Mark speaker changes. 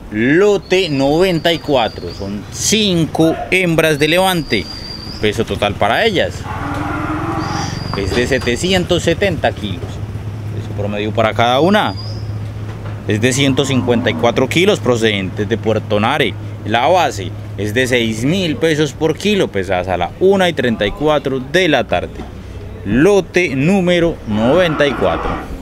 Speaker 1: lote 94. Son 5 hembras de levante. Peso total para ellas es de 770 kilos. Peso promedio para cada una es de 154 kilos procedentes de Puerto Nare. La base es de 6.000 pesos por kilo, pesadas a la 1:34 de la tarde. Lote número 94.